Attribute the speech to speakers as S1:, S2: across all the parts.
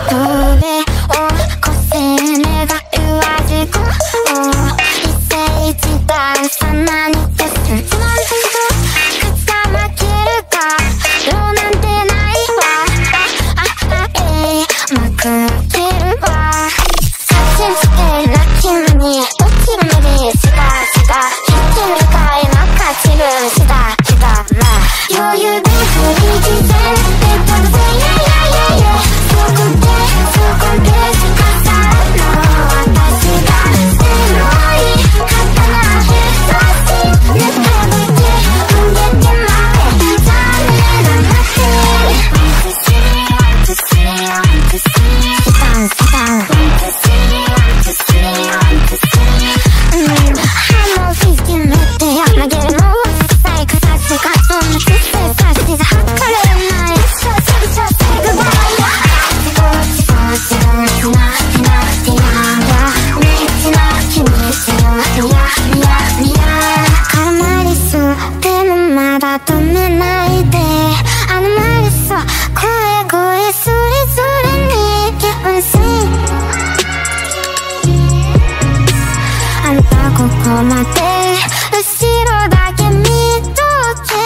S1: ここまで後ろだけ見とけ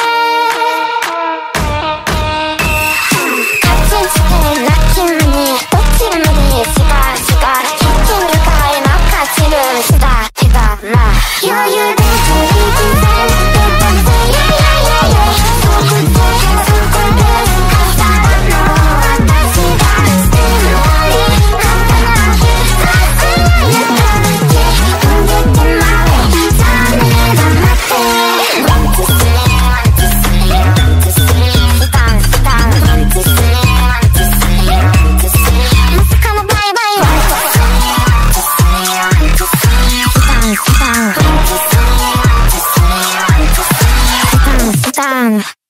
S1: カチンしてラッキーに落ちるのにしかしかキッチン向かいの勝ちるしたけどな余裕で振り刻んでたぜそこで飾るの私がしてない簡単な必殺Down.